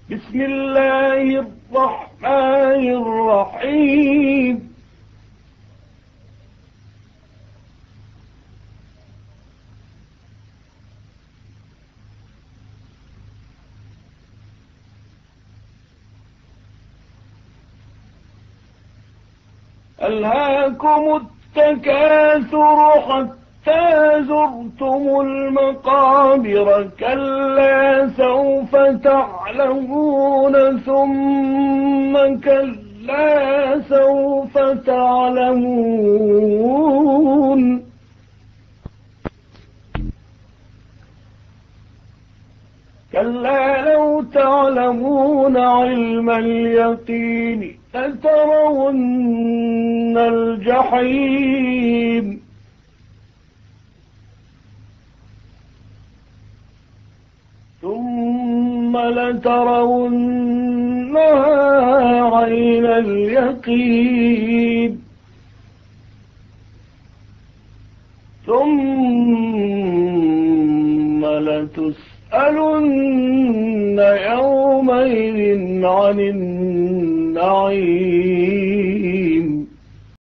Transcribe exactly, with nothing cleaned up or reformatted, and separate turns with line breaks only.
بسم الله الرحمن الرحيم. ألهاكم التكاثر حتى زرتم المقابر كلا سوف تعلمون ثم كلا سوف تعلمون كلا لو تعلمون علم اليقين لترون الجحيم ثم لترونها عين اليقين ثم لتسألن يومئذ عن النعيم.